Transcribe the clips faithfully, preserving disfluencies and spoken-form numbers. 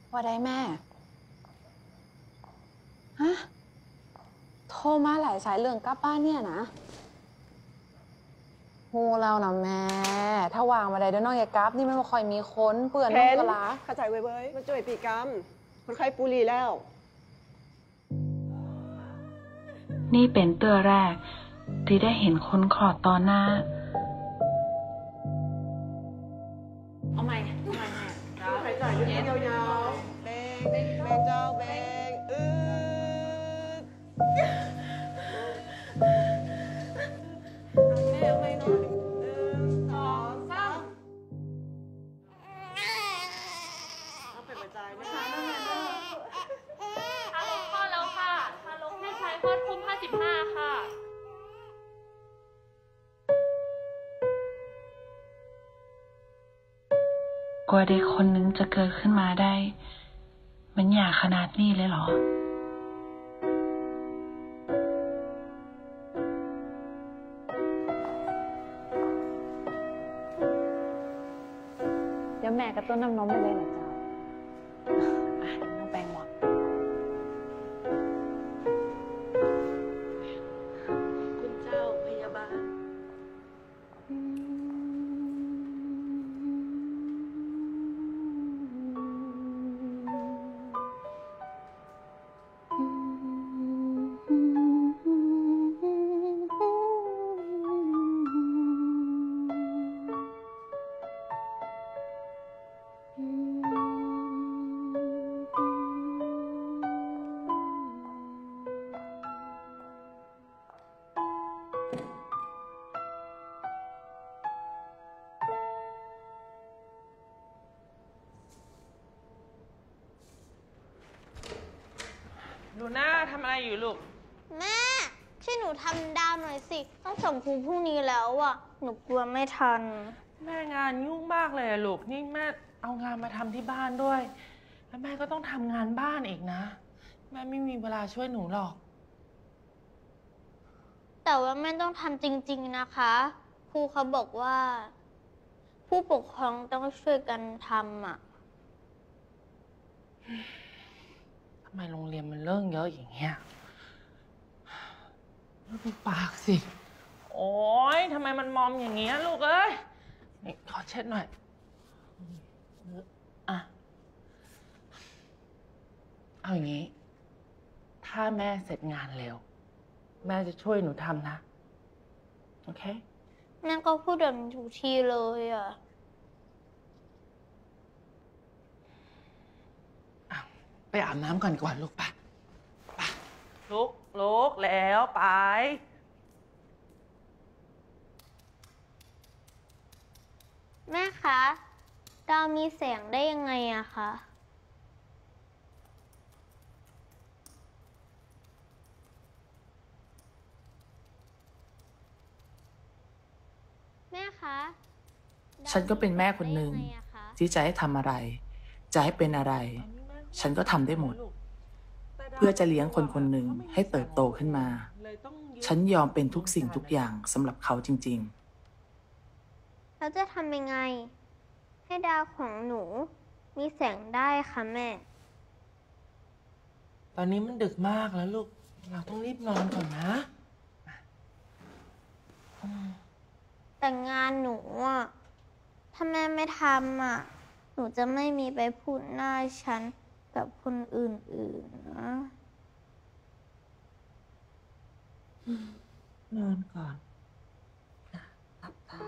ว่าได้แม่ฮะโทรมาหลายสายเรื่องกลับบ้านเนี่ยนะโหเรานะแม่ถ้าวางมาได้เดี๋ยวน้องอย่ากลับนี่มันไม่ค่อยมีคนเปื่อนน้องกะลาเข้าใจเว้ยมันจ่วยปีกรรมคนไข้ปูรีแล้วนี่เป็นเตื้อแรกที่ได้เห็นคนขอดตอนหน้าเอาใหม่เอาใหม่หายใจยาวๆเบงเบงเจ้าเบงอืดเอาแม่เอาไม่นอนหนึ่งสองสามเอาเป็นหัวใจนะคะน้องแม่เด้อทารกคลอดแล้วค่ะทารกเพศชายคลอดคุมห้าสิบห้าค่ะกว่าเด็กคนนึงจะเกิดขึ้นมาได้มันยากขนาดนี้เลยเหรอเดี๋ยวแม่กับต้นน้ำนมไปเลยนะเจ้าอ่ะน้องแปลงหมดคุณเจ้าพยาบาลลูน่าทำอะไรอยู่ลูกแม่ช่วยหนูทำดาวหน่อยสิต้องส่งครูพรุ่งนี้แล้วอ่ะหนูกลัวไม่ทันแม่งานยุ่งมากเลยลูกนี่แม่เอางานมาทำที่บ้านด้วยแล้วแม่ก็ต้องทำงานบ้านอีกนะแม่ไม่มีเวลาช่วยหนูหรอกแต่ว่าแม่ต้องทำจริงๆนะคะครูเขาบอกว่าผู้ปกครองต้องช่วยกันทำอ่ะทำไมโรงเรียนมันเรื่องเยอะอย่างเงี้ยดูปากสิโอ๊ยทำไมมันมอมอย่างเงี้ยลูกเอ้ยนี่ขอเช็ดหน่อยอ่ะเอาอย่างงี้ถ้าแม่เสร็จงานเร็วแม่จะช่วยหนูทำนะโอเคแม่ก็พูดแบบนี้ทุกทีเลยอ่ะไปอาบน้ำก่อนก่อนลูกไปไปลุกลุกแล้วไปแม่คะดาวมีแสงได้ยังไงอะคะแม่คะฉันก็เป็นแม่คนหนึ่งที่จะให้ทำอะไรจะให้เป็นอะไรฉันก็ทำได้หมดเพื่อจะเลี้ยงคนคนหนึ่งให้เติบโตขึ้นมาฉันยอมเป็นทุกสิ่งทุกอย่างสำหรับเขาจริงๆเราจะทำยังไงให้ดาวของหนูมีแสงได้คะแม่ตอนนี้มันดึกมากแล้วลูกเราต้องรีบนอนก่อนนะแต่งานหนูอ่ะถ้าแม่ไม่ทำอ่ะหนูจะไม่มีไปพูดหน้าฉันกับคนอื่นๆนะนอนก่อนนะหลับตา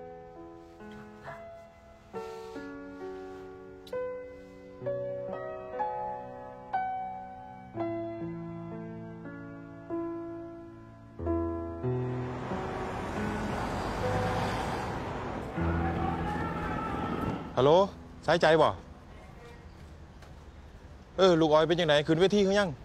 ฮัลโหลสายใจบ่เออลูกออยเป็นยังไงขึ้นเวทีเขายัง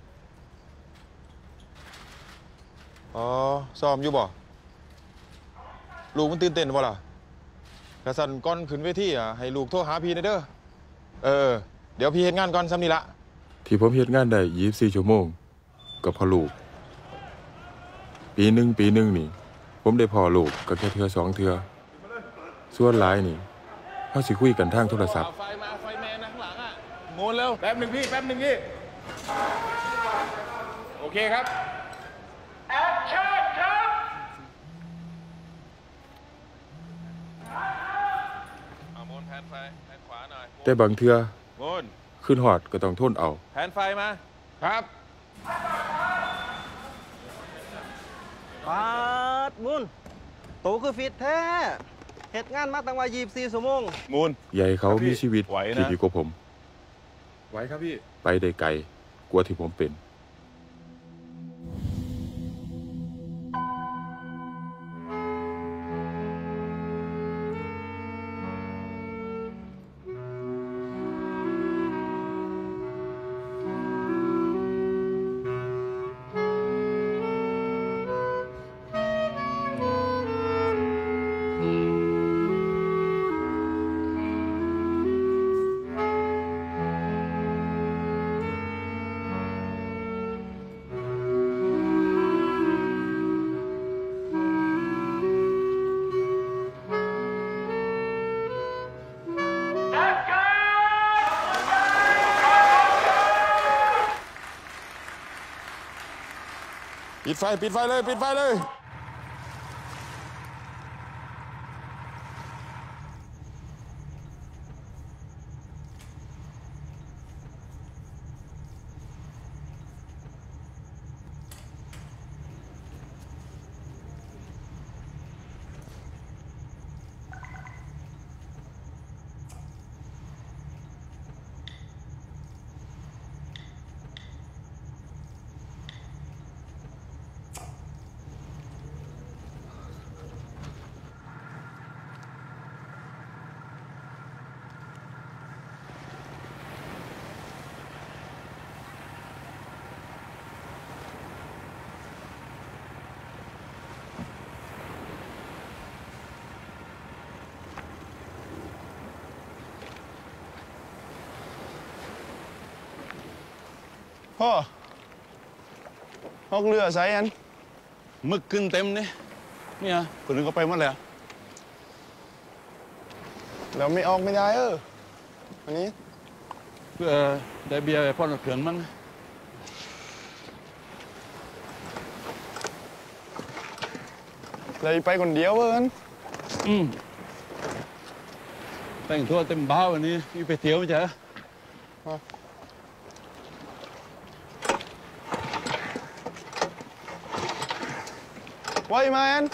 อ๋อซ้อมอยู่บ่ลูกมันตื่นเต้นบ่ล่ะกระสันก่อนขึ้นเวทีอ่ะให้ลูกโทรหาพี่หน่อยเด้อเออเดี๋ยวพี่เฮ็ดงานก่อนซ้ำนี่ละที่ผมเฮ็ดงานได้ยี่สิบสี่ชั่วโมงก็พอลูกปีหนึ่งปีหนึ่งนี่ผมได้พอลูกก็แค่เทื่อสองเทื่อส่วนหลายนี่เขาสิคุยกันทางโทรศัพท์ไฟมาไฟแม่นนะข้างหลังอ่ะโมนเร็วแป๊บหนึ่งพี่แป๊บหนึ่งพี่โอเคครับแอคชั่นครับโมนแผนไฟแผนขวาหน่อยแต่บางเทื่อโมนขึ้นหอดก็ต้องทนเอาแผนไฟมาครับปาดมุนโตคือฟิตแท้เหตุงานมาตั้งว่ายี่สิบสี่ชั่วโมงมูนใหญ่เขามีชีวิตที่ดีกว่าผมไหวครับพี่ไปได้ไกลกว่าที่ผมเป็นปิดไฟปิดไฟเลยปิดไฟเลยพ่อออกเรือใส่อันมึกขึ้นเต็มนี่เนี่ยคนนึงก็ไปหมดแล้วเราไม่ออกไม่ได้เอออันนี้เพื่อได้เบียร์ไปพ่อนเขื่อนมั้งเลยไปคนเดียวเอิญอืมแต่งตัวเต็มบ้าวันนี้มีไปเที่ยวไม่ใช่ไว้มาอัน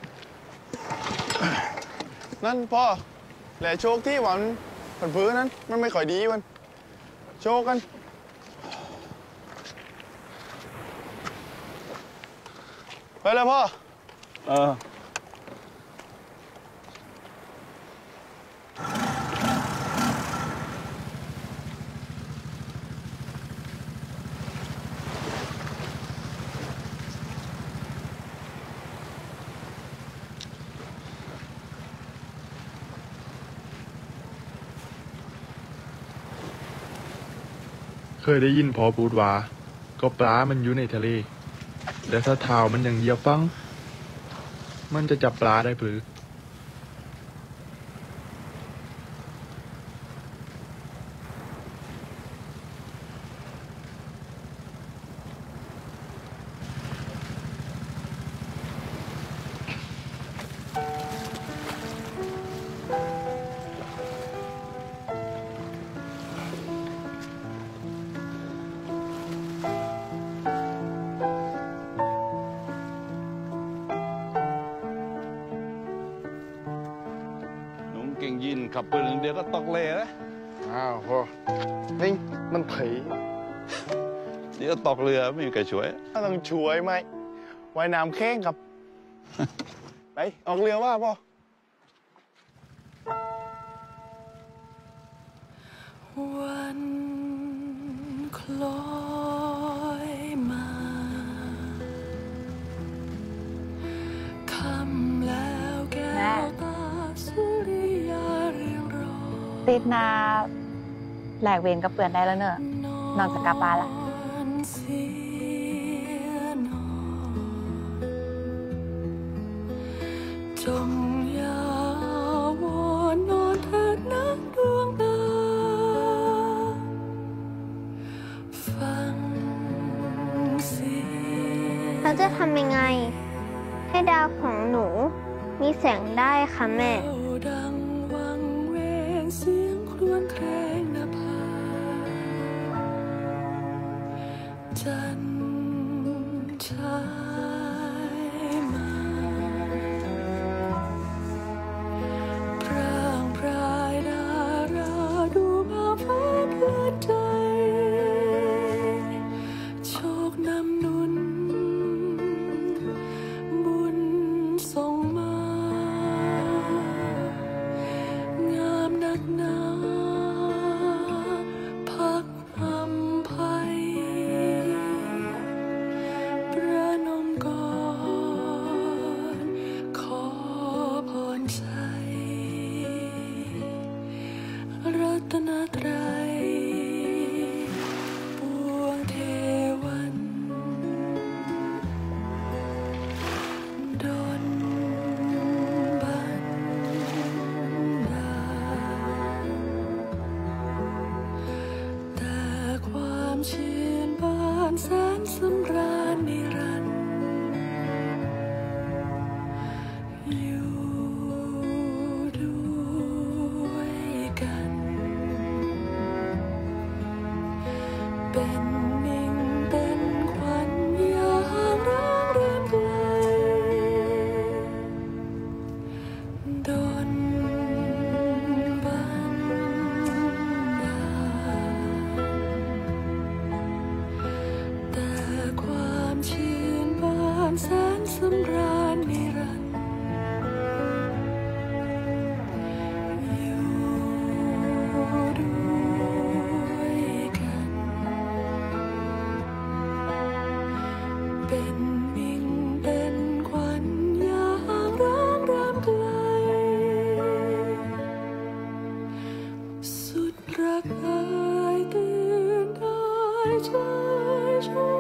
นั่นพ่อแหล่โชคที่หวานผันพื้นนั้นมันไม่ค่อยดีมันโชคกันไปเลยพ่อเออเคยได้ยินพอพูดว่าก็ปลามันอยู่ในทะเลแต่ถ้าเท้ามันยังเหยียบฟังมันจะจับปลาได้หรือเก่งยินขับปืนเดียวก็ตกเลยนะอ้าวพอนี่มันไถเดี๋ยวตกเรือไม่มีใครช่วยถ้าต้องช่วยไหมว่ายน้ำแข้งครับ ไปออกเรือว่าพ่อวันคล้อยมาค่ำแล้วแก้วตาสุริยาเรียงรอติดนาแหลกเวรกับเปื่อนได้แล้วเนอะนอนจะกลับบ้านละจงอย่าวอนนอนเถิดนะดวงตาเราจะทำยังไงให้ดาวของหนูมีแสงได้คะแม่ดังวังเวงเสียงครวญเครงนภาจันทรายมาพร่างพรายดาราดูมาฟ้าเพื่อใจโชคนำนุนบุญส่งมางามนักหนาพักอำไพประนมก่อนขอพรชัยรัตนตรัยปวงเทวันดลบันดาลแต่ความชื่นบานแสนสำราญนิรันดร์อยู่ด้วยกันเป็นมิ่งเป็นขวัญยามร้างเริ่มไกลดลบันดาลแต่ความชื่นบานแสนสำราญนิรันดร์อยู่ด้วยกันเป็นมิ่งเป็นขวัญยามร้างเริ่มไกลสุดรักเอ่ยตื่นได้ใจชม